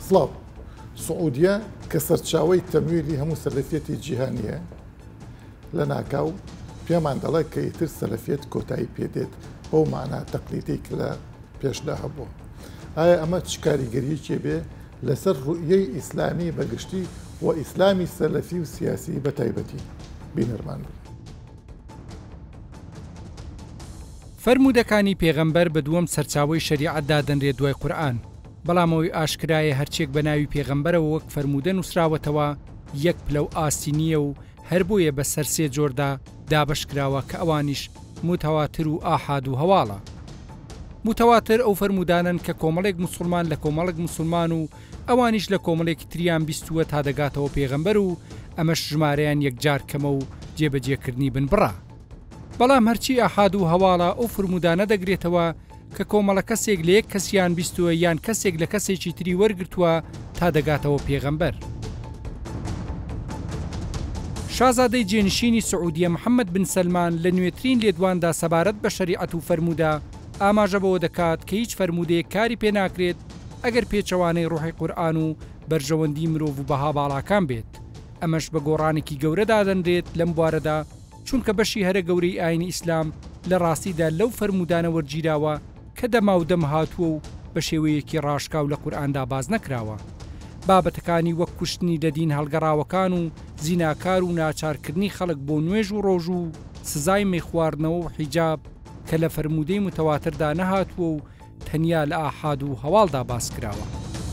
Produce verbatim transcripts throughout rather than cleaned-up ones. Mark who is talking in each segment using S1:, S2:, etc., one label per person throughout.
S1: سڵاو سعودیە کە سەرچاوەی تەمویلی هەموو سەلەفیەتی جیهانیە لە ناکاو پێمان دەڵێ کە ئیتر سەلەفیەت کۆتایی پێدێت بەو معنە تەقلیدی کە لە پێشدا هەبووە. ئایا ئەمە چ کاریگەریەکێ بێ لەسەر ڕوئیەی ئیسلامی بەگشتی و ئیسلامی سەلەفی و سیاسی بە تایبەتی بینەرمان بن.
S2: فەرمودەکانی پێغەمبەر بە دووەم سەرچاوەی شەریعەت دادەنرێت دوای قورئان، بەڵامەوەی ئاشکرایە هەرچێک بە ناوی پێغەمبەرەوە وەک فەرمودە نووسراوەتەوە یەک پلە و ئاستینیە و هەر بۆیە بە سەر سێ جۆردا دابەشکراوە کە ئەوانیش متەواتر و ئاحاد و هەواڵە. متەواتر ئەو فەرمودانن کە کۆمەڵێک موسڵمان لە کۆمەڵێک موسڵمان و ئەوانیش لە کۆمەڵێکی تریان بیستووە تا دەگاتەوە پێغەمبەر و ئەمەش ژمارەیان یەکجار کەمە و جێبەجێکردنی بن بڕا. بەڵام هەرچی ئاحاد و هەواڵە ئەو فرمودانە دەگرێتەوە کە کۆمەڵە کەسێک لە یەک کەسیان بیستووە یان کەسێک لە کەسێکی تری وەرگرتووە تا دەگاتەوە پێغەمبەر. شازادەی جێنشینی سعودیە محەممەد بن سەلمان لە نوێترین لێدواندا سەبارەت بە شەریعەت و فەرمودا ئاماژە بەوە دەکات کە هیچ فەرمودەیەک کاری پێ ناکرێت ئەگەر پێچەوانەی ڕوحی قورئان و بەرژەوەندی مرۆڤ و بەها باڵاکان بێت. ئەمەش بە گۆڕانێکی گەورە دادەنرێت لەم بوارەدا چونکە بەشی هەرە گەورەی ئاینی ئیسلام لە ڕاستیدا لەو فەرمودانە وەرگیراوە کە دەما و دەم هاتووە و بە شێوەیەکی ڕاشکا و لە قورئاندا باز نەکراوە. بابەتەکانی وەک کوشتنی لەدین هەڵگەڕاوەکان و زیناکار و ناچارکردنی خەڵک بۆ نوێژ و ڕۆژ و سزای مێخواردنەوە و حیجاب کە لە فەرمودەی متەواتردا نەهاتووە و تەنیا لە ئاحاد و هەواڵدا باس کراوە.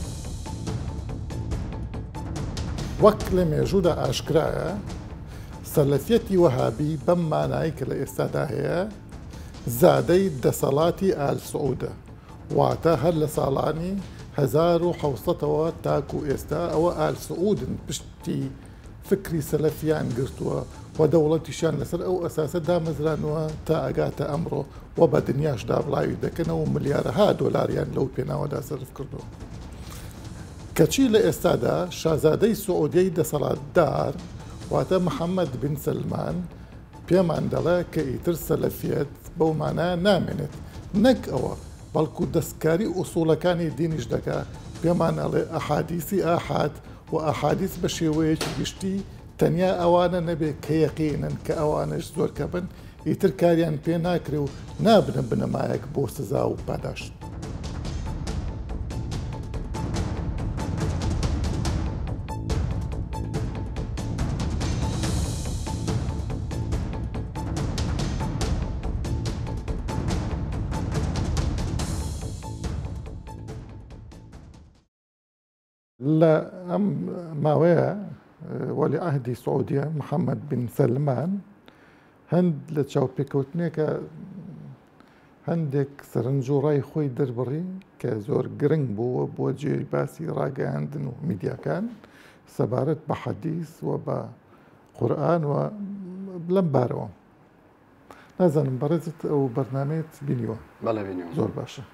S1: وەک لە مێژوودا ئاشکرایە سەلەفیەتی وەهابی بەم مانایی کە لە ئێستادا هەیە زادەی دەسەڵاتی ئال سعودە، واتە هەر لە ساڵانی هەزار و حەوسەدەوە تاکو ئێستا ئەوە ئال سعودن پشتی فکری سەلەفیان گرتووە و دەوڵەتیشان لەسەر ئەو ئەساسە دامەزرانوە تا ئەگاتە ئەمڕۆ و بە دنیاشدا بڵاوی دەکەنەوە ملیارەها دۆلاریان لەو پێناوەدا سەرف کردووە. کەچی لە ئێستادا شازادەی سعودیەی دەسەڵاتدار واتە محەممەد بن سەلمان پێمان دەڵێ کە ئیتر سەلەفیەت بەو مانایە نامێنێت، نەک ئەوە بەڵکو دەستکاری ئوسوڵەکانی دینیش دەکا پێمان ئەڵێ ئەحادیسی ئاحاد و ئەحادیس بە شێوەیەکی گشتی تەنیا ئەوانە نەبێت کە یەقینن کە ئەوانش زۆر کە بن ئیتر کاریان پێ ناکرێ و نابنە بنەمایەک بۆ سزا و پاداشت. لە ئەم ماوەیە وەلی ئاهدی سعودیە محەممەد بن سەلمان هەند لە چاوپێکەوتنێکە هەندێک سەرنج و ڕای خۆی دەربڕی کە زۆر گرنگ بووە بۆ جێی باسی ڕاگەیاندن و میدیاکان سەبارەت بە حەدیث و بە قورئان و لەم بارەوە. نازانم بەڕێزت ئەو بەرنامەیەت بینیوە؟
S3: بەڵێ بینیوە.
S1: زۆر باشە.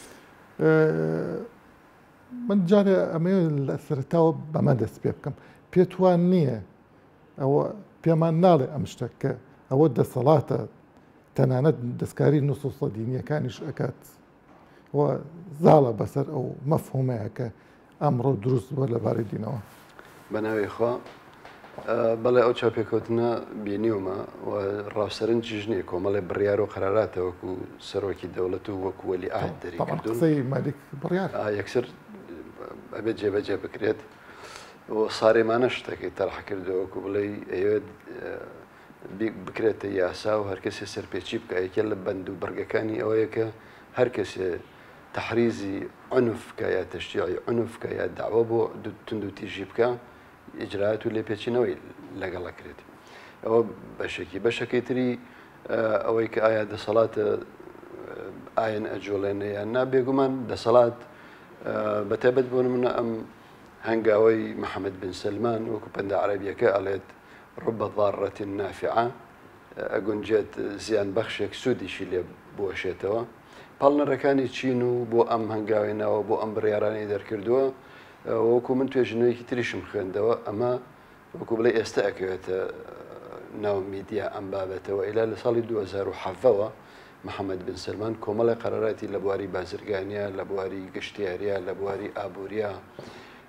S1: من جارێ ئەمە لە سەرتاوە بەمە دەست پێ بکەم، پێتوان نییە ئەوە پێمان ناڵێ ئەم شتە کە ئەوە دەسەڵاتە تەنانەت دەستکاری نوسوسە دینیەکانیش ئەکات و زاڵە بەسەر ئەو مەفهومەیە کە ئەمڕۆ دروست بووە لەبارەی دینەوە.
S3: بەناوی خوا بەڵێ ئەو چاپێکەوتنە بینیومە و ڕاوسەرنجیش نییە کۆمەڵێ بڕیار و قەراراتە وەکو سەرۆکی دەوڵەت و وەکو وەلی ئاهد دەریکردوون
S1: قسەی مالیک بڕیار
S3: یەکسەر ئەبێت جێبەجێ بکرێت و سارێمانە شتێکی تەرح کردەوە وەکو بڵێ ئەوێت بکرێتە یاسا و هەرکەسێ سەرپێچی بکە یەکێ لە بەند و بەرگەکانی ئەوەیە کە هەر کەسێ تەحریزی عنف بکە یا تەشجیعی عنف بکە یا داوا بۆ تند و تیژی بکە ئیجرات و لێپێچینەوەی لەگەڵەکرێت. ئەوە بەشێکی بەشەکەی تری ئەوەی کە ئایا دەسەڵاتە ئاین ئەجۆڵێنە یان نابێگومان دەسەڵات بەتایبەت بۆ نمونە ئەم هەنگاوەی محەممەد بن سەلمان وەکو پەندە عەرەبیەکە ئەڵێت ڕوبە ضارەتی نافعە ئەگونجێت زیان بەخشێک سوودیشی لێ بۆشێتەوە. پاڵنەرەکانی چین و بۆ ئەم هەنگاوێنەوە بۆ ئەم بڕیارانی دەرکردووە وەکو من توێژنەوەیکی تریشم خوێندەوە ئەمە وەکو بڵێ ئێستا ئەکەوێتە ناو میدیا ئەم بابەتەوە ئیلا لە ساڵی دوو هەزار و حەڤەوە محەممەد بن سەلمان کۆمەڵی قەراراتی لە بواری بازرگانیە لە بواری گەشتیاریە لە بواری ئابووریە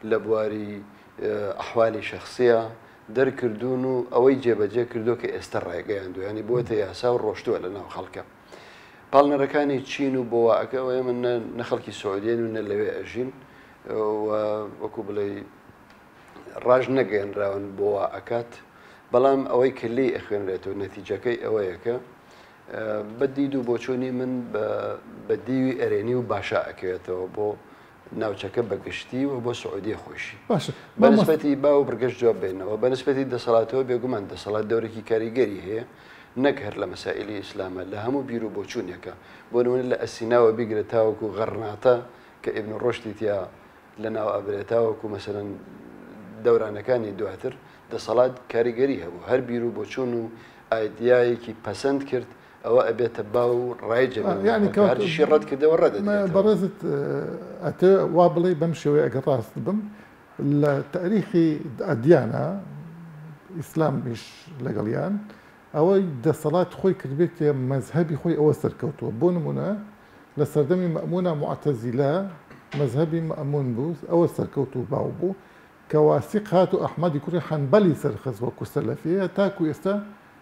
S3: لە بواری ئەحوالی شخصیە دەرکردوون و ئەوەی جێبەجێ کردو کە ئێستا ڕێگەیاندو ینی بۆتە یاسا و ڕۆشتووە لە ناو خەڵکە. پاڵنەرەکانی چین و بۆواکە ئەوەیە من نەخەڵکی سعودیین و نە لەوێ ئەژین وەکو بڵێ ڕاژ نەگەێنراون بۆوا ئەکات، بەڵام ئەوەی کە لێ ئەخوێنرێتەوە نەتیجەکەی ئەوەیەکە بەدید و بۆچوونی من بە دیوی ئەرێنی و باشا ئەکەوێتەوە بۆ ناوچەکە بەگشتی و بۆ سعودی خۆشی. بەنسبەتی با و بڕگەشت جواب بێنەوە بەنسبەتی دەسەڵاتەوە بێگومان دەسەڵات دەورێکی کاریگەری هەیە نەک هەر لە مەسائلی ئیسلامە لە هەموو بیر و بۆچوونێکە بۆ نمونە لە ئەسیناوە بیگرێت تاوەکو غەڕناتە کە ئیبن ڕۆشتی تیا لە ناو ئەبرێتاوەکو مەسەرەن دەورانەکانی دواتر دەسەڵات کاریگەری هەبوو هەر بیر و بۆچوون و ئایدیایەکی پەسەند کرد ئەوە ئەبێتە با و ڕایجەشی ڕەت کردەوە ڕەت
S1: بەڕێزت ئەتە وا بڵێ بەم شێوەیە ئەگەر ڕاست بم لە تاریخی ئەدیانە ئیسلامیش لەگەڵیان ئەوەی دەسەڵات خۆی کردبێتێ مەزهبی خۆی ئەوە سەرکەوتووە بۆ نمونە لە سەردەمی مەمونە معتەزیلە مەزهبی مەمون بوو ئەوە سەرکەوت و باو بوو کە واسیق هات و ئەحمەدی کوڕی حەنبەلی سەرخەز وەکو سەلەفیە تاکو ئێستا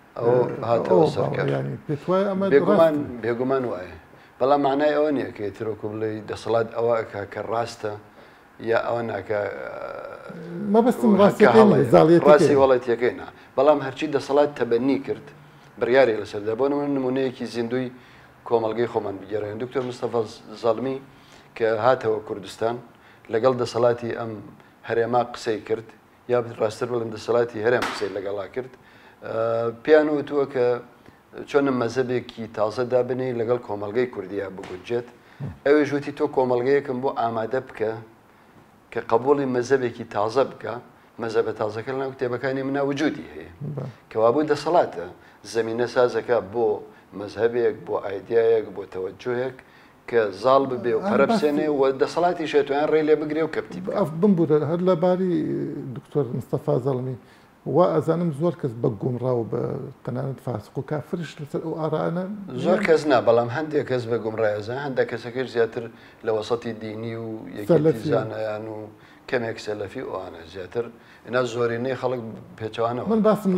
S3: ینی پێت وایە ئەمە بێگومان وایە، بەڵام معنای ئەوە نییە کە ترۆکو بڵێ دەسەڵات ئەوەکە کە ڕاستە یا ئەوە ناکە
S1: مەبەستم
S3: ڕاستی وڵەتیەکەینا، بەڵام هەرچی دەسەڵات تەبەنی کرد بڕیاری لەسەردا بۆ من نمونەیەکی زیندوی کۆمەلگەی خۆمان بگەڕێن دکتۆر مستەفا زەڵمی کە هاتەوە کوردستان لەگەڵ دەسەڵاتی ئەم هەرێما قسەی کرد یا ڕاستتر بڵم دەسەڵاتی هەرێم قسەی لەگەڵا کرد پیان وتووە کە چۆنم مەزەبێکی تازە دابنێ لەگەڵ کۆمەلگەی کوردیا بگونجێت ئەوێ ژوتی تۆ کۆمەلگەیەکم بۆ ئامادە بکە کە قبولی مەزەبێکی تازە بکە مەزەبە تازەکە لەناو کتێبەکانی منە وجودی هەیە کەوابوو دەسەڵاتە زەمینە سازەکە بۆ مەزهبێک بۆ ئایدایەک بۆ تەوەجوهێک کە زاڵ ببێ و پەرەبسێنێ و دەسەڵاتی شێتویان ڕێ لێ بگرێ و کەپتی
S1: بمبورە هەر لە باری دکتۆر مستەفا زەڵمی وا ئەزانم زۆر کەس بە گومڕاو بە تەنانەت فاسق و کافرش لەسەر ئەو ئارانە
S3: زۆر کەس نا بەڵام هەندێک کەس بە گومڕایەزان هەندێک کەسەکەش زیاتر لە وەسەتی دینی و یەکزانیان و کەمێک سەلەفی ئەوانە زیاتر ئنا زۆرینەی خەڵک پێچوانەوە
S1: من باسم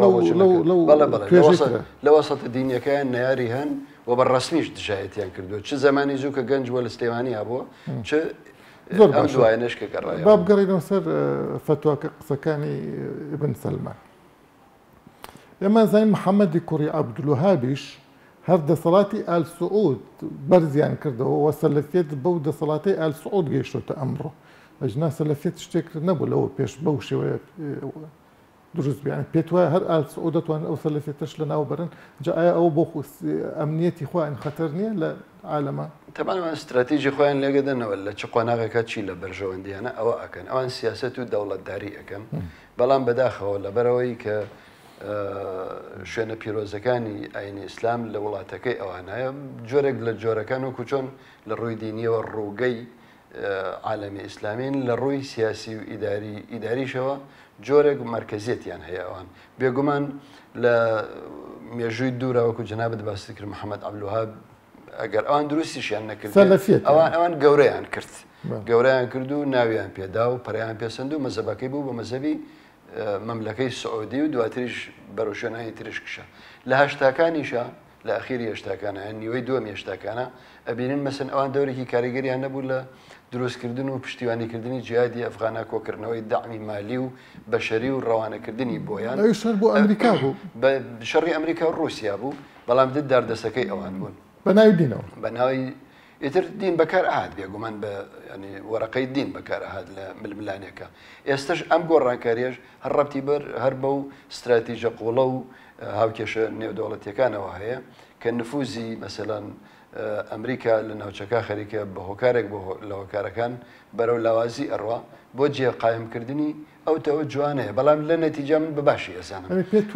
S3: لە وەسەتە دینیەکەیان نەیاری هەن و بە ڕسمیش دژایەتیان کردو چ زمانی زوو کە گەنج وە لە سلێمانی هەبووە چ
S1: زۆر
S3: دوایەنش کە گەڕای
S1: با بگەڕێنەوە سەر فتواکە قسەکانی ئیبن سەلمان ئێمە زای محەممەدی کوڕی عەبدولوهابیش هەر دەسەڵاتی ئال سعود بەرزیان کردەوە وە سەلەفیەت بەو دەسەڵاتی ئال سعود گەیشتۆتە ئەمڕۆ ئەجنا سەلەفیەت شتێک نەبوو لەوە پێش بەو شێوەیە دروست بیان پێت وایە هەر ئال سعود دەتوانن ئەو سەلەفیەتەش لە ناو بەرن جا ئایا ئەوە بۆ ئەمنیەتی خۆیان خەتەر نییە لە عالەمە
S3: تەمانەوە استراتیژی خۆیان لێگەدەنەوە لە چ قۆناغێکە چی لە بەرژەوەندیانە ئەوە ئەکەن ئەوان سیاست و دەوڵەتداری ئەەکەن بەڵام بەداخەوە لەبەرەوەی کە شوێنە پیرۆزەکانی ئاینی ئیسلام لە وڵاتەکەی ئەوانایە جۆرێک لە جۆرەکان وەکو چۆن لە ڕووی دینیەوە ڕووگەی عالەمی ئیسلامین لە ڕووی سیاسی و ئیداری ئیداریشەوە جۆرێک مرکزیەتیان هەیە ئەوان بێگومان لە مێژووی دوورەوەکو جەنابەت باسی کرد محەممەد عەبدولوهاب ئەگەر ئەوان دروستیشیان نەکرد ئەوان ئەوان گەورەیان کرد گەورەیان کرد و ناویان پێدا و پەریان پێسەند و مەزەبەکەی بوو بە مەزەبی مەملەکەی سعودی و دواتریش بەرەو شوێنانی تریش کشە لە هەشتاکانیشە لە ئەخیری هێشتاکانە نیوەی دووەم هێشتاکانە ئەبینن مەسن ئەوان دەورێکی کاریگەریان نەبوو لە دروستکردن و پشتیوانیکردنی جیهادی ئەفغانە کۆکردنەوەی داعمی مالی و بەشەری و ڕەوانەکردنی بۆیان
S1: شەر بۆ ئەمریکا بوو
S3: شەڕی ئەمریکا و رووسیا بوو بەڵام دت داردەسەکەی ئەوان بوون
S1: بە ناوی دینەوە
S3: بە ناوی ئیتر دین بەکار ئاهات بێگومان بە ینی وەرەقەی دین بەکار ئاهات لە ململانێکە ئێستش ئەم گۆڕانکاریەش هەر ڕەبتی بەر هەر بەو استراتیژە قوڵە و هاوکێشە نێودەوڵەتیەکانەوە هەیە کە نفوزی مەسەلەن ئەمریکا لە ناوچەکە خەریکە بە هۆکارێک بۆ لە هۆکارەکان بەرەو لاوازی ئەڕوا بۆ جێ قایمکردنی ئەو تەوە جوانەیە بەڵام لە نەتیجە من بەباشی ئەزانم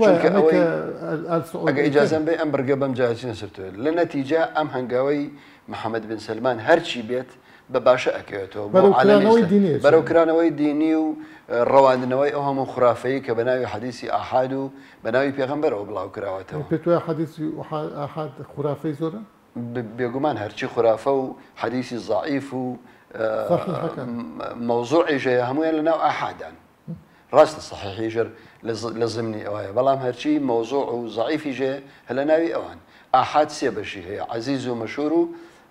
S3: ئەگە ئیجازەم بێ ئەم بەرگە بەم جاچی نەسرتوێت لە نەتیجە ئەم هەنگاوەی محەممەد بن سەلمان هەرچی بێت بە باشە ئەکەوێتەوە بەرەو کرانەوەی دینی و ڕەواندنەوەی ئەو هەموو خرافەیە کە بە ناوی حەدیسی ئاحاد و بە ناوی پێغەمبەرەوە بڵاو کراوەتەوە
S1: پێت وایە حەدیسی ئاحاد خرافەی زۆرە
S3: بێگومان هەرچی خرافە و حەدیسی زەعیف و مەوزوعی ژەیە هەمویان لەناو ئاحادان ڕاستە صحیحی ژەر لە ضمنی ئەوەیە بەڵام هەرچی مەوزوع و زەعیفی ژێ هە لە ناوی ئەوان ئاحاد سێ بەشی هەیە عەزیز و مەشهور و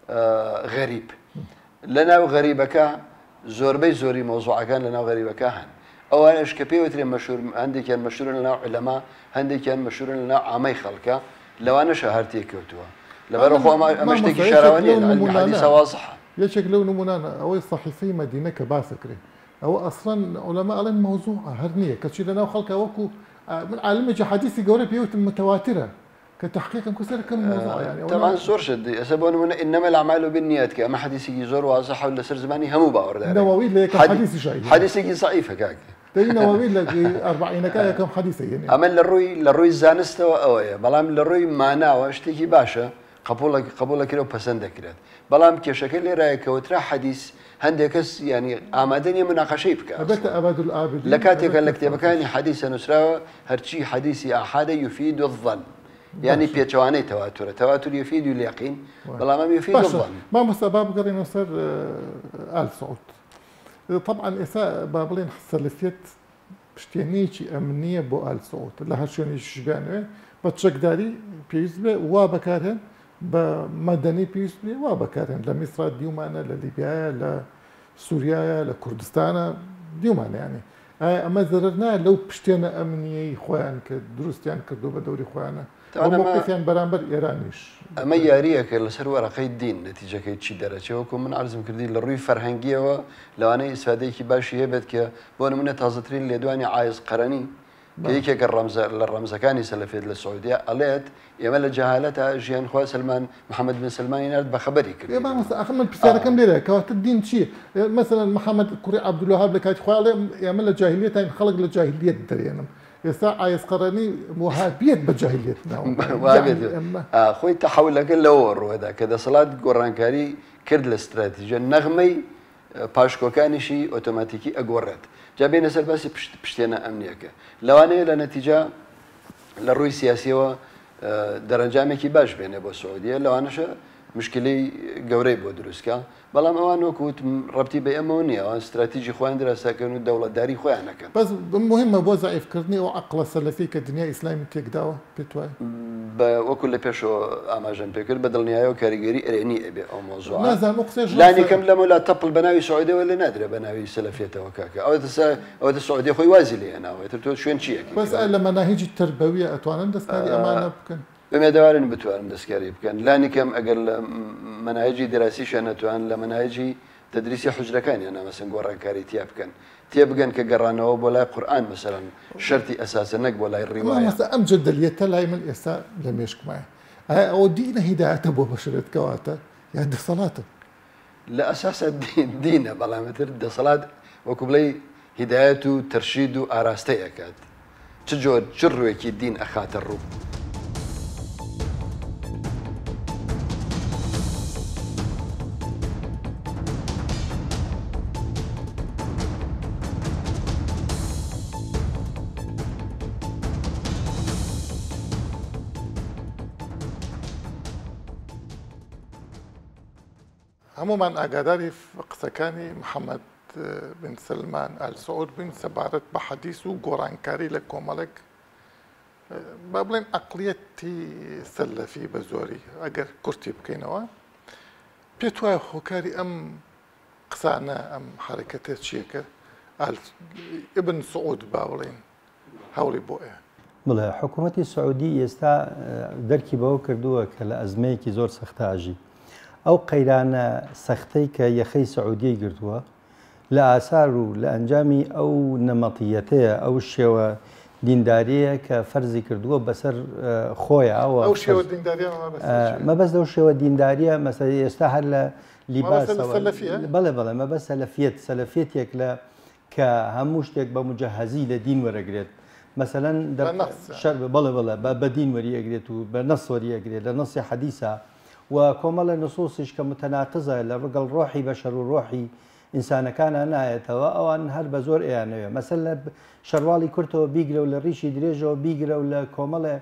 S3: غەریب لە ناو غەریبەکە زۆربەی زۆری مەوزوعەکان لە ناو غەریبەکە هەن ئەوانش کە پێوترێ مەشهور هەندێکیان مەشهورن لە ناو عولەما هەندێکیان مەشهورن لە ناو عامەی خەڵکە لەوانەشە هەر تێکەوتووە لەبەرەوە ئەمە شتێکی شاراوە نیە حەدیثە وازحە
S1: یەکێک لەو نمونانە ئەوەی صحیفەی مەدینە کە باسەکرێ ئەوە ئەسڵەن عولەما ئەڵێن مەوزوعە هەر نییە کەچی لەناو خەڵکە وەکو من عالمێکی حەدیثی گەورە پێوتم متەواترە کە تحقیقم کوسەر کەم مەوزوع يعني
S3: طبعا زۆر شت ئێستا بۆ نمونە ئینەمە الأعمال بالنیات کە ئەمە حەدیثێکی زۆر وازحە و لەسەر زمانی هەموو باوەڕدارن
S1: نەوەوی لە یەکەم حەدیثی شایع
S3: حەدیثێکی ضعیفە کاکە
S1: نەوەوی لە ئەربعینەکە یەکەم حەدیثە یعنی
S3: ئەمە لە ڕووی لە ڕووی زانستەوە ئەوەیە بەڵام لە ڕووی ماناوە شتێکی باشە قبولەکرێ و پەسەند دەکرێت بەڵام کێشەکە لێرایە کەوترا حەدیث هەندێک کەس ینی ئامادە نیە مناقەشەی بکات لە کاتێکە لە کتێبەکانی حەدیثە نووسراوە هەرچی حەدیثی ئاحادە یوفید الظن يعني بيتشواني تواتر تواتر يفيد اليقين بلا ما يفيد الظن
S1: ما مسبب قرينا صار آل سعود طبعا إساء بابلين سلفيت بشتينيشي أمنية بو آل سعود لها شوني شجانه بتشك داري بيزبه وابكارهن بمدني بيزبه وابكارهن لمصر ديومانا لليبيا لسوريا لكردستان ديومانا يعني أما زرنا لو بشتينا أمنية خوان كدروستيان كردو بدوري خوانا موقفیان بەرامبەر ئێرانیش
S3: ئەمە یاریەکە لەسەر وەرەقەی دین نەتیجەکەی چی دەرەچێوەکو من عرضم کردی لە ڕووی فەرهەنگیەوە لەوانەیە ئیسفادەیەکی باشی هەبێت کە بۆ نمونە تازەترین لێدوانی عایز قەرەنی کە یەکێکە لە ڕەمزەکانی سەلەفێت لە سعودیا ئەڵێت ئێمە لە جەهالەتە ژیان خوا سلمان محەممەد بن سلمانی نرد بە خەبەری کرد
S1: من پرسیارەکەم لێرە کەواتە دین چییە مثلا محەممەد کوڕی عەبدولوهاب لە کاتی خوا ئێمە لە جاهلیەتین خەڵک لە جاهلیەت دەرێنم ئێستا ئایسقەرەنی وهابیت بە جاهلیەت
S3: خۆی تەحەولەکە لەوە ڕوەدا کە دەسەڵات گۆڕانکاری کرد لە استراتیژە نەغمەی پاشکۆکانیشی ئۆتۆماتیکی ئەگۆڕێت جا بێنە سەر باسی پشتێنە ئەمنیەکە لەوانەیە لە نەتیجە لە ڕووی سیاسیەوە دەرەنجامێکی باش بێنێ بۆ سعودیە لەوانەشە مشکلی گەورەی بۆ دروستکە بەڵام ئەوان وەکوت ڕەبتی بە ئەمەوە نییە ئەوان استراتیژی خۆیان دراستەکەن و دەوڵەتداری خۆیانەکەن
S1: بەس مهمە بۆ زعیفکردنی و عەقڵە سەلەفی کە دنیای ئیسلامی تێکداوە پێت وایە
S3: وەکو لە پێشەوە ئاماژەم پێکرد بە دڵنیایە و کاریگەری ئەرێنی ئەبێ ئەو مۆزوع
S1: نازانم قسەش
S3: لانی کەم لەمە لا تەپڵ بە ناوی سعودیەوە لێ نادرێ بە ناوی سەلەفیەتەوە کاکە ئەوەتە سعودی خۆی وازی لێ هێناوێتتر تۆ شوێن چیەکە
S1: بەس لە مەناهیجی تربەویە ئەتوانن دەستکاری ئەمانە بکەن
S3: بمێدەوارن بتوانن دەستکاری بکەن لانی کەم ئەگەر لە مەناهیجی دەراسیشە نەتوان لە مەناهیجی تدریسی حجرەکانیان نامەسن گۆڕانکاری تیا بکەن تێبگەن کە گەڕانەوە بۆ لای قورئان مەسەڵەن شەرتی ئەساسە نەک بۆ لای ڕیوایە
S1: ئەم جدەلیەتە لای من ئێستا لە مێشکمایە ئایا ئەوە دینە هیدایەتە بۆ بەشرێت کەواتە یان دەسەڵاتە
S3: لە ئەساسە دینە بەڵامەتر دەسەڵات وەکو بڵێ هیدایەت و تەرشید و ئاراستەی ئەکات چ جۆر چ ڕوویەکی دین ئەخاتە ڕوو
S1: هەمومان ئاگاداری قسەکانی محەممەد بن سلمان ئال سعود بن سەبارەت بە حەدیث و گۆڕانکاری لە کۆمەڵێک با بڵێن عەقڵیەتی سەلەفی بە زۆری ئەگەر کورتی بکەینەوە پێت وایە هۆکاری ئەم قسانە ئەم حرەکەتە چیەکە ئیبن سعود با بڵێن هەوڵی بۆ ئێ
S4: بڵێ حکوومەتی سعودی ئێستا دەرکی بەوە کردووە کە لە ئەزمەیەکی زۆر سەختاژی ئەو قەیرانە سەختەی کە یەخەی سعودیەی گرتووە لە ئاسار و لە ئەنجامی ئەو نەمەتیەتەیە ئەو شێوە دینداریە کە فەرزی کردووە بەسەر خۆیە ئەوە مەبەست لەو شێوە دینداریە مەسەڵەن ئێستا هەر لە لیباسەوە بەڵێ بەڵێ مەبەست سەلەفیەت سەلەفیەتێک لە کە هەموو شتێک بە مجەهەزی لە دین وەرەگرێت مەسەلەن بەڵێ بەڵێ بە دین وەریەگرێت و بە نەس وەریەگرێت لە نەسی حەدیثە و کۆمەڵە نصوصیش کە متەناقزە لە ڕگەڵ ڕۆحی بەشەر و ڕۆحی ئینسانەکانە نایەتەوە ئەوان هەر بە زۆر ئەیانەوێ مەسەل لە شەرواڵی کورتەوە بیگرە و لە ڕیشی درێژەوە بیگرە و لە کۆمەڵێ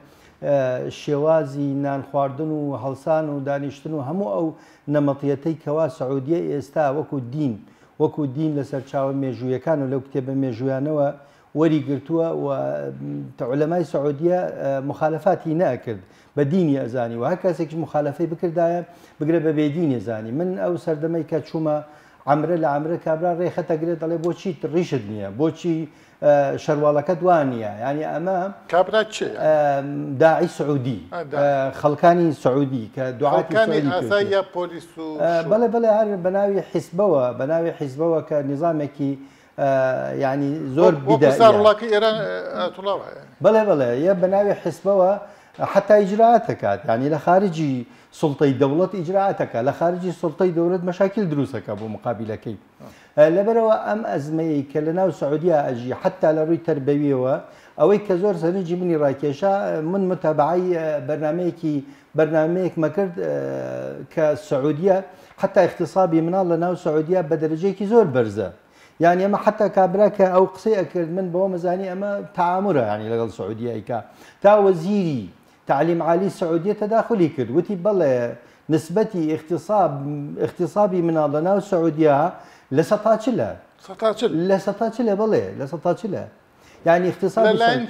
S4: شێوازی نان خواردن و هەڵسان و دانیشتن و هەموو ئەو نەمەڵیەتەی کەوا سعودیە ئێستا وەکو دین وەکو دین لەسەر چاوە مێژوویەکان و لەو کتێبە مێژویانەوە وەری گرتووە و عولەمای سعودیە مخالەفاتی نەکرد بە دینی ئەزانی و هەر کەسێکی مخالەفەی بکردایە بگرە بە بێدینی زانی. من ئەو سەردەمەی کە چوومە عەمرە لە عەمرە کابرا ڕێخەتەگرێت دەڵێ بۆچی ڕیشت نییە، بۆچی شەروالەکە دوان نییە، ینی ئەمە
S1: کابرا چێ
S4: داعی سعودی خەڵکانی سعودی کە دوعاتی
S1: ئاساییە پۆلیس و
S4: بەڵێ بەڵێ هەر بەناوی حیزبەوە بەناوی حیزبەوە کە نظامێکی ینی زۆر
S1: بیداڕڵاکی ئێران
S4: بەڵێ بڵێ یە بەناوی حیزبەوە حتا ئیجراعات دەکات، ینی لە خارجی سڵتەی دەوڵەت ئیجراعاتەکە، لە خارجی سڵتەی دەوڵەت مەشاکل دروستەکە بۆ مقابلەکەی. لەبەرەوە ئەم ئەزمەیە کە لە ناو سعودیا ئەژی حتا لە ڕووی تەربەویەوە ئەوەی کە زۆر سەرنجی منی ڕاکێشا من متابعی بەرنمەیەکی بەرنمەیەک مەکرد کە سعودیە حتا اختصابی مناڵ لە ناو سعودیا بە دەرەجەیەکی زۆر بەرزە. يعني ئەمە حتا کابرا کە ئەو قسەی ئەکرد من بەوە مەزانی ئەمە تعامرە ینی لەگەڵ سعودیایکە تا وەزیری تعلیم عالی سعودیە تەداخلی کرد وتی بەڵێ نسبەتی اختصاب اختصابی مناڵ لە ناو سعودیا لە سەتا چلە لە سەتا چلە بڵێ لە سەتا چلە يعني اختصاب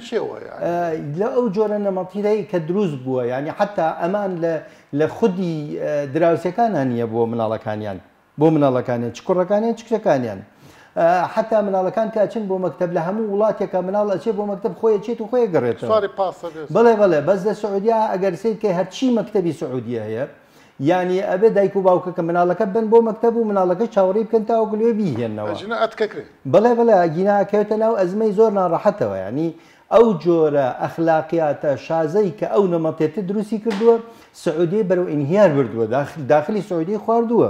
S4: لە ئەو جۆرە نەمەڵتیدەی کە دروست بووە ینی حتا ئەمان لە خودی دراوسەکانان نییە بۆ مناڵەکانیان بۆ مناڵەکانیان چ کوڕەکانیان چ کچەکانیان حتا مناڵەکان کاچن بۆ مەکتب لە هەموو وڵاتێکە مناڵ ئەچێ بۆ مەکتب خۆی چێت و خۆی گەڕێتەوە بڵێ بڵێ بەس لە سعودیا ئەگەر سیت کە هەرچی مەکتبی سعودیە هەیە یعنی ئەبێ دایک و باوکە کە مناڵەکە بن بۆ مەکتب و مناڵەکە چاوەڕێ بکەن تاوەکو لێ بیهێنەوە بڵێ بڵێ گیناکەوێتە ناو ئەزمەی زۆر ناڕەحەتەوە ینی ئەو جۆرە ئەخلاقیاتە شازەی کە ئەو نەمەڵێتە دروستی کردووە سعودی بەرەو ئینهیار بردووە داخلی سعودی خواردووە.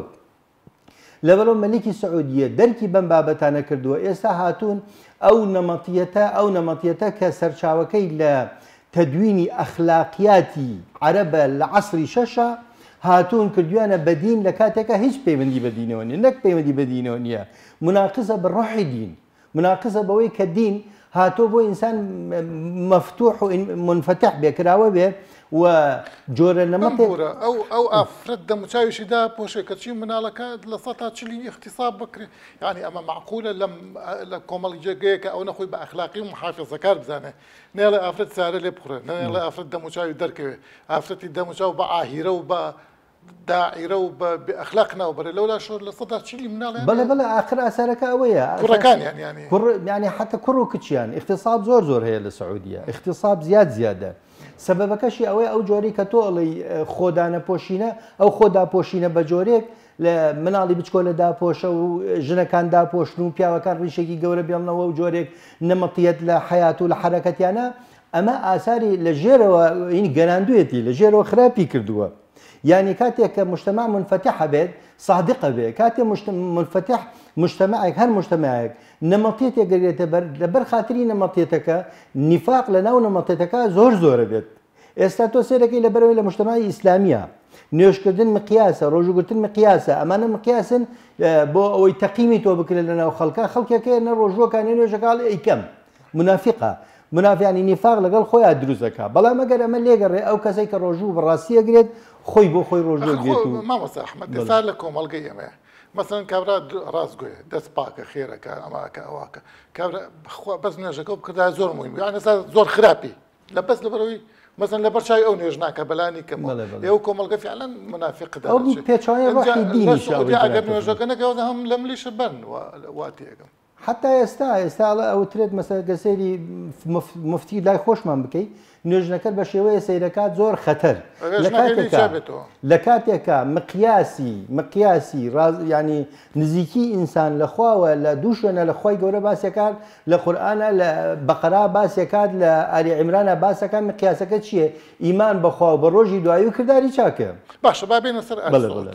S4: لەبەرەوە مەلیکی سعودیە دەرکی بەم بابەتانە کردووە ئێستا هاتوون ئەو نەمەتیەتە ئەو نەمەتیەتە کە سەرچاوەکەی لە تەدوینی ئەخلاقیاتی عەرەبە لە عەسری شەشە هاتوون کردویانە بەدین لە کاتێکە هیچ پەیوەندی بەدینەوە نیە نەک پەیوەندی بەدینەوە نییە مناقزە بە ڕۆحی دین مناقزە بەوەی کە دین هاتۆ بۆ ئینسان مەفتوح و منفتح بێکراوە بێ و جۆرە نەمەڵێ
S1: ئەو ئەو ئافرەت دەموچاویشیدا پۆشێکەچی مناڵەکە لە سەتا چلی اختصاب بکرێت ینی ئەمە معقولە لە کۆمەڵی جێگەیەکە ئەو نەخۆی بە ئەخلاقی و محافظەکار بزانێ نێڵێ ئافرەت سارە لێ بخورێت نێڵێ ئافرەت دەموچاوی دەرکەوێت ئافرەتی دەموچاو بە ئاهیرە و بە داعیرە و بە ئەخلاق ناوبەرە لەولا شۆر لە سەدا چلی مناڵێ
S4: بەڵێ بەڵێ ئاخر ئاسارەکە ئەوەیە
S1: کوڕەکانیان ینی
S4: ینی حتا کوڕ و کچیان اختصاب زۆر زۆر هەیە لە سعودیە اختصاب زیاد زیادە سەبەبەکەشی ئەوەی ئەو جۆری کە تۆ ئەڵی خۆدانە پۆشینە ئەو خۆدا پۆشینە بە جۆرێک لە مناڵی بچکۆلە داپۆشە و ژنەکان داپۆشن و پیاوەکان ڕیشێکی گەورە بێڵنەوە و جۆرێک نەمەتیەت لە حیات و لە حرەکەتیانە ئەمە ئاساری لە ژێرەوە این گەناندوێتی لە ژێرەوە خراپی کردووە. يعني كاتيك كمجتمع منفتح بيت صادقة بيت كاتي منفتح مجتمعك هر مجتمعك نمطيتك لبر خاطري نمطيتك نفاق لناو نمطيتك زور زور بيت استاتو سيرك إلى بروي لمجتمع إسلامية نيوش كردن مقياسة روجو كردن مقياسة أمانا مقياسا بو أو تقييمي تو بكل لنا وخلقا خلقا كأن الرجوع كان نيوش قال إي كم منافقة منافق يعني نفاق لقال خويا دروزكا بلا ما قال أما ليه قال أو كسيك الرجوع بالراسية قريد خوي بو خوي رجوع بيتو
S1: ما مصر أحمد دسار لكم القيمة مثلا كابرا راس قوي دس باك خيرك أماك أواك كابرا بس نجاكوب كذا زور مهم يعني صار زور خرابي لا بس لبروي مثلا لبرشاي أو نيجناك بلاني كم يوكم القى فعلا منافق ده
S4: أو بيتشاي روحي ديني شاوي
S1: أجر نجاكنا كذا هم لم ليش بن واتي
S4: حتى يستا يستا أو تريد مثلا قسيري مفتي لا خوش ما بكي نوێژنەکە بە شێوەیە سەیرەکات زۆر خەتەر لە کاتێکە مقیاسی مقیاسی ینی نزیکی ئینسان لەخواوە لە دوو شوێنە لە خۆی گەورە باسیەکات لە قورئانە لە بەقەرا باسیەکات لە ئالی عیمرانە باسەکان مقیاسەکە چییە؟ ئیمان بەخوا و بە ڕۆژی دوایی و کردداری چاکە.
S1: باشە با بێنە سەر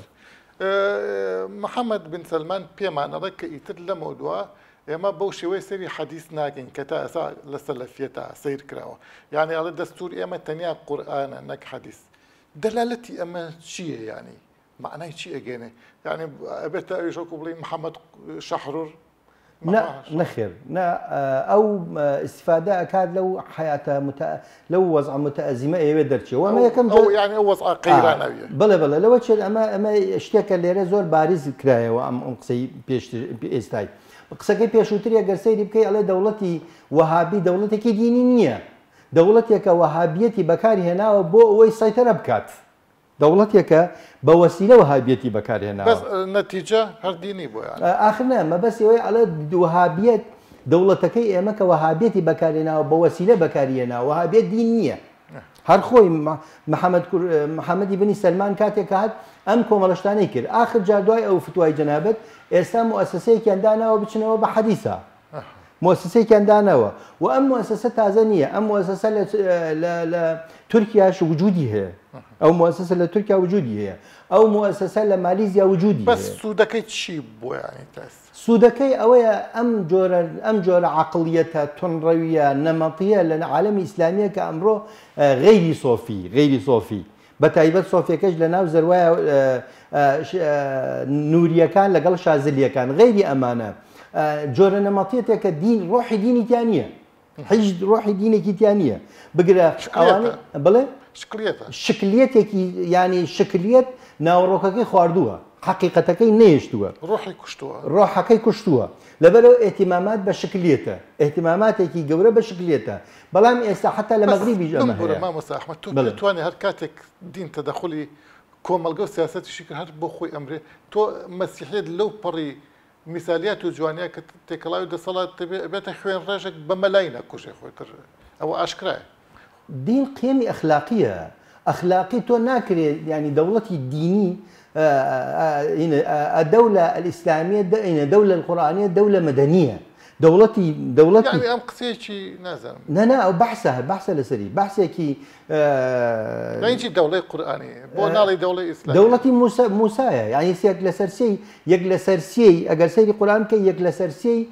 S1: محەممەد بن سەلمان پێمانەڵێ کە ئیتر لەمە دووە ئێمە بەو شێوەی سەری حەدیث ناکەین کە تا ئەسا لە سەلەفیەتە سیر کراوە یعنی ئەڵێ دەستور ئێمە تەنیا قورئانە نەک حەدیث دەلالەتی ئەمە چییە ینی معنای چی ئەگەێنێ یعنی ئەبێتە ئەویش وەکو بڵێین محەممەد شەحڕور
S4: نخير او استفاده اكاد لو حياته مت... لو وضع متازمه يقدر وما يكم
S1: او يعني او وضع قيرانويه
S4: بلا بلا لو تشد اما اما اشتكى اللي زور بارز كرايه وام قصي بيش بيستاي قصكي بيشوتري اگر سيدي بكي على دولتي وهابي دولتي دينيه دولتي كوهابيتي بكاري هنا وبو ويسيطر بكات دولتك بوسيله وهابيتي بكاري هنا
S1: بس النتيجه هر ديني بو يعني
S4: اخرنا ما بس يوي على وهابيه دولتك امك وهابيتي بكاري هنا وبوسيله بكاري هنا وهابيه دينيه هر خوي محمد محمد بن سلمان كاتك هات ام كوملشتاني كر اخر جادوي او فتوى جنابت اسلام مؤسسه كان دانا وبچنوا بحديثه مؤسسه كان دانوا وام مؤسسه تازانيه ام مؤسسه لتركيا شو وجودي هي او مؤسسه لتركيا وجودي هي او مؤسسه لماليزيا وجودي
S1: بس سودكي تشي بو يعني تاس
S4: سودكي اويا ام جور ام جور عقليتها تنرويه نمطيه للعالم الاسلامي كامره غير صوفي غير صوفي بتايبت صوفيا كاج لناو زروايا نوريه كان لقل شاذليه كان غير امانه جور نمطيتك الدين روحي ديني ثانيه حج روحي ديني ثانيه بقرا
S1: شكليتها
S4: بلا
S1: شكليتها
S4: شكليتك يعني شكليت ناوروكك خواردوها حقيقتك نيشتوها
S1: روحي كشتوها
S4: روحك كشتوها لبلو اهتمامات بشكليتها اهتماماتك جوره بشكليتها بلام اسا حتى لمغربي
S1: جماعه ما مسا احمد تو تواني هركاتك دين تدخلي كوم الجو سياسات الشكل هر بو خوي امري تو مسيحيه لو بري مثاليات وجوانيه كتكلاو د صلاه بيت خوين راجك بملايين كوش خوي او اشكرا
S4: دين قيمي اخلاقيه اخلاقي تو ناكري يعني دولتي الديني الدوله الاسلاميه الدوله القرانيه دوله مدنيه دولتي دولتي
S1: يعني ام قصيتي نازل
S4: لا لا بحثها بحثها لسري بحثها كي
S1: آه يعني دوله قرانيه بو نالي دوله اسلاميه
S4: دولتي موسى موسايا يعني سيك لسرسي يك لسرسي اگر سيدي قران كي يك لسرسي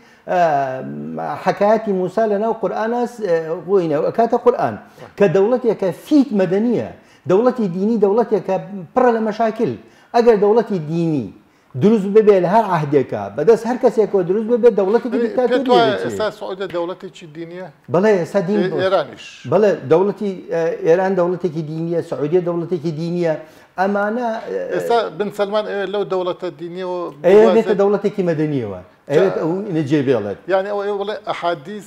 S4: آه حكايات موسى لنا وقران وين كاتا قران كدولتي كفيت مدنيه دولتي ديني دولتي كبر المشاكل اگر دولتي ديني دروز ببي لهر عهدك بدس هر كسي كو دروز ببي دولتك
S1: ديكتاتوريه تو اساس السعوديه دولتي دينيه
S4: بلا اسا دين
S1: ايرانيش
S4: بلا دولتي ايران دولتك دينيه السعوديه دولتك دينيه امانه
S1: اسا بن سلمان لو دولته دينيه
S4: ايه دولتك مدنيه ايه نجي بلد
S1: يعني ولا احاديث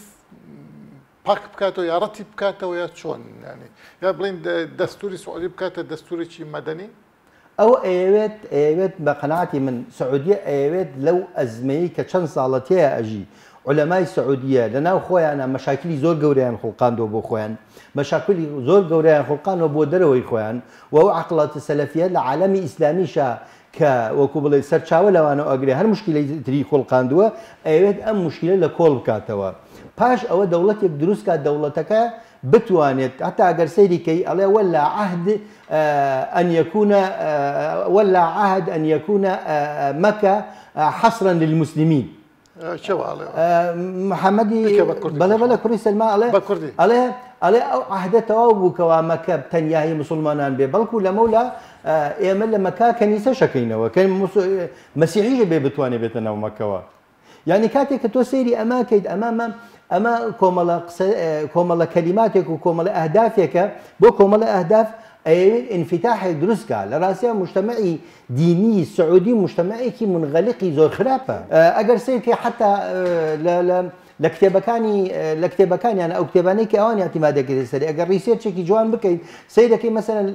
S1: باك بكاتو يا رتب بكاتو يا شلون يعني يا بلين دستوري سعودي بكاتو دستوري شي مدني
S4: او ايوت ايوت بقناعتي من سعوديه ايوت لو ازمي كشن صالتيها اجي علماء السعوديه لنا خويا انا مشاكلي زور قوريان خلقان دو بو خويان مشاكلي زور قوريان خلقان وبو دروي خويان وهو عقلات السلفيه العالمي اسلامي شا ك وكوبل سرچاوه لوانو اگري هر مشكله تري خلقان دو ايوت ام مشكله لكول بكاتوا باش او دولتك دروس كات دولتك بتوانت حتى اگر سيدي كي الله ولا عهد آه ان يكون آه ولا عهد ان يكون آه مكه آه حصرا للمسلمين
S1: شو على
S4: آه محمدي بلا بلا كوري سلمان عليه عليه عليه عهد توابك ومكه بتنياهي مسلمان ببلكو لمولا آه يمل مكه كنيسه شكينا وكان مسيحي بتواني بيتنا ومكه يعني كاتك تو سيري اماكن امام اما كوملا كوملا كلماتك وكوملا اهدافك بو كوملا اهداف اي انفتاح دروسكا لراسيا مجتمعي ديني سعودي مجتمعي كي منغلقي زور خرافه اگر سيرك حتى لا لا لكتابكاني لكتابكاني انا او كتاباني كاواني اعتمادك السري اگر ريسيرش كي جوان بكي سيدك مثلا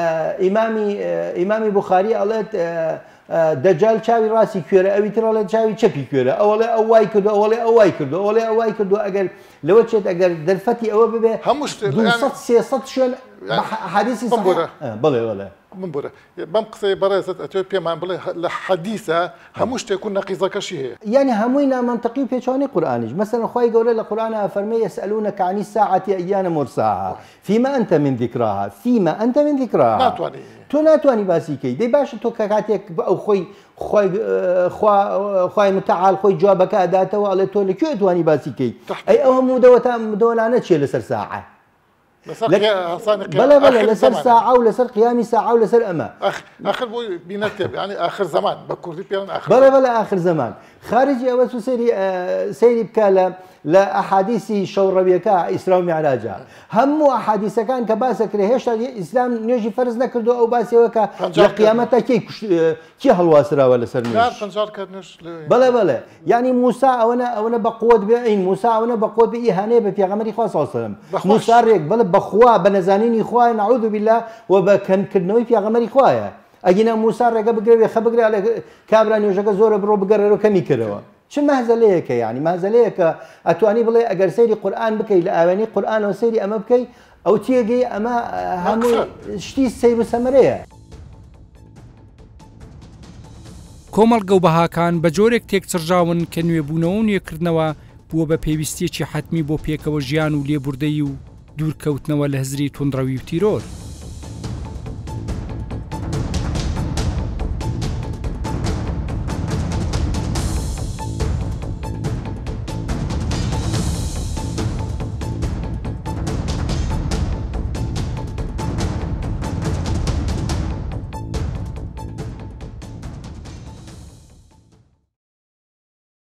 S4: امامي امامي بخاري الله دجال چاوی راسی کوره اوی تراله چاوی چپی کوره اوله اوای کدو اوله اوای کدو اوله اوای کدو اگر لو چت اگر دلفتي او ببه
S1: همش
S4: يعني صد سياسات شلون حديثي صحيح بله بله
S1: من برا بمقصي برازة اثيوبيا ما بلا حديثه همش تكون نقيضه كشي هي
S4: يعني هموينا منطقي في شاني قراني مثلا خوي يقول القران فرمي يسالونك عن الساعه ايان مرساها فيما انت من ذكراها فيما انت من ذكراها
S1: ناتواني
S4: تو ناتواني باسيكي دي باش تو كاتك او خوي خوي خوا خوي متعال خوي جوابك اداته ولا تو لك ادواني باسيكي اي او مدوته مدولانه شي لسر ساعه بلا بلا لسر ساعة ولسر قيامي ساعة ولسر أما
S1: آخر بو بينتب يعني آخر زمان بكردي بيان آخر
S4: بلا بلا آخر زمان خارجي أوسو سيري آه سيري بكالا لا أحاديثي شوربيكا إسلام معراجا هم أحاديث كان كباسة كرهيش الإسلام نيجي فرز نكردو أو باسي وكا لقيامته كي كي هالواسرة ولا سرنيش بلا بلا يعني موسى أونا أونا بقوة بعين موسى أونا بقوة بإهانة بفيغمري خاص صلى الله عليه وسلم موسى ريك بلا بخوا بنزانين إخوان نعوذ بالله وبكن كرنوي فيغمري إخوايا أجينا موسى ريك بقري خبقري على كابراني وجاك زور برو بقرر وكمي كروا شو مهزة ليك يعني مهزة ليك أتواني بلي أجر سيري قرآن بكي لأواني قرآن وسيري أما بكي أو تيجي أما هم شتي سير سمرية
S2: کۆمەڵگە و بەهاکان بە جۆرێک تێکچڕژاون کە نوێبوونەوە و نوێکردنەوە بووە بە پێویستیەکی حتمی بۆ پێکەوە ژیان و لێبوردەی و دوورکەوتنەوە لە هزری توندڕەوی و تیرۆر.